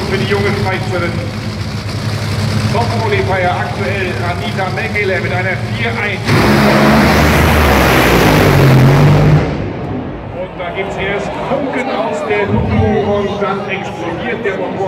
für die junge Schweizerin. Top-Qualifier aktuell Anita Mengele mit einer 4-1. Und da gibt es erst Funken aus der Lupo und dann explodiert der Motor.